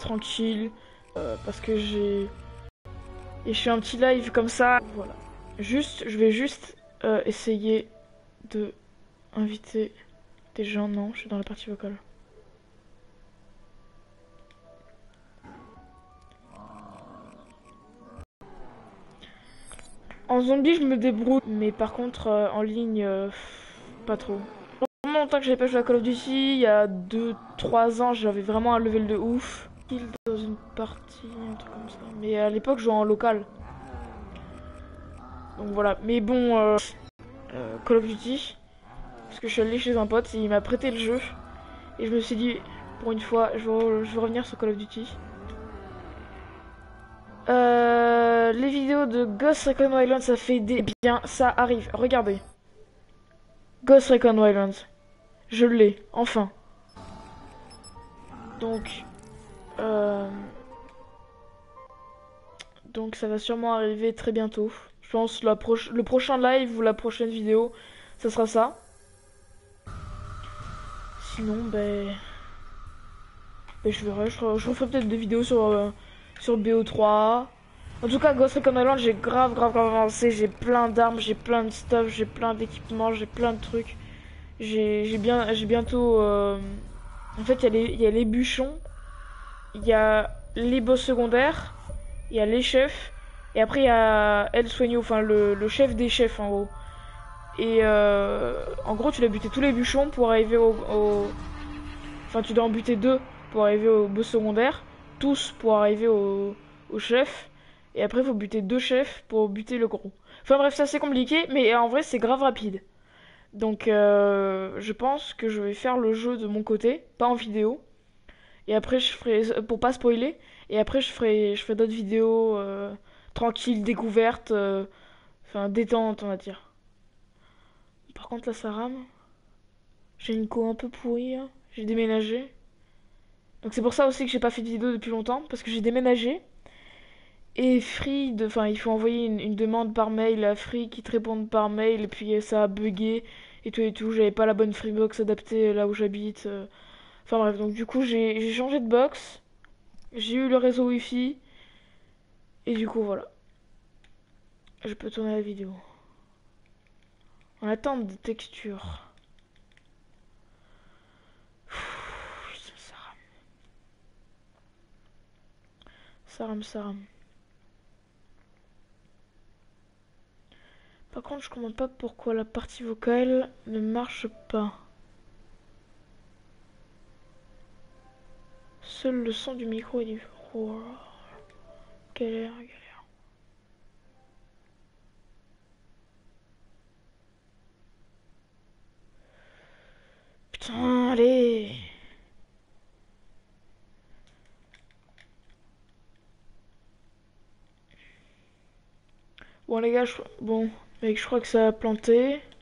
tranquille, parce que j'ai... Et je fais un petit live comme ça, voilà. Je vais juste essayer de inviter des gens. Non, je suis dans la partie vocale. En zombie, je me débrouille, mais par contre, en ligne, pas trop. Vraiment longtemps que j'avais pas joué à Call of Duty, il y a 2-3 ans, j'avais vraiment un level de ouf. Dans une partie, un truc comme ça. Mais à l'époque, je jouais en local. Donc voilà. Mais bon, Call of Duty, parce que je suis allé chez un pote et il m'a prêté le jeu. Et je me suis dit, pour une fois, je veux revenir sur Call of Duty. Les vidéos de Ghost Recon Wildlands, ça fait des... Bien, ça arrive. Regardez. Ghost Recon Wildlands. Je l'ai, enfin. Donc... Euh... Donc ça va sûrement arriver très bientôt. Je pense le prochain live ou la prochaine vidéo, ça sera ça. Sinon, je verrai. Je referai peut-être des vidéos sur BO3. En tout cas, Ghost Recon Island, j'ai grave avancé. J'ai plein d'armes, j'ai plein de stuff, j'ai plein d'équipements, j'ai plein de trucs. J'ai bientôt... En fait, il y a les bûchons, il y a les boss secondaires, il y a les chefs, et après il y a El Sueño, enfin le chef des chefs en gros. Et en gros, tu dois buter tous les bûchons pour arriver Enfin, tu dois en buter deux pour arriver au boss secondaire, tous pour arriver au chef, et après il faut buter deux chefs pour buter le gros. Enfin bref, c'est assez compliqué, mais en vrai c'est grave rapide. Donc je pense que je vais faire le jeu de mon côté, pas en vidéo. Et après je ferai, pour pas spoiler, et après je ferai d'autres vidéos tranquilles, découvertes, enfin détente on va dire. Par contre là ça rame. J'ai une co un peu pourrie, hein. J'ai déménagé. Donc c'est pour ça aussi que j'ai pas fait de vidéo depuis longtemps, parce que j'ai déménagé. Et enfin il faut envoyer une demande par mail à Free qui te répondent par mail, et puis ça a bugué et tout. J'avais pas la bonne Freebox adaptée là où j'habite. Enfin bref, donc du coup j'ai changé de box, j'ai eu le réseau Wi-Fi, et du coup voilà. Je peux tourner la vidéo. En attente de texture. Ça rame. Ça rame. Par contre, je comprends pas pourquoi la partie vocale ne marche pas. Seul le son du micro est différent. Oh, galère. Putain, allez. Bon les gars, bon, mec, je crois que ça a planté.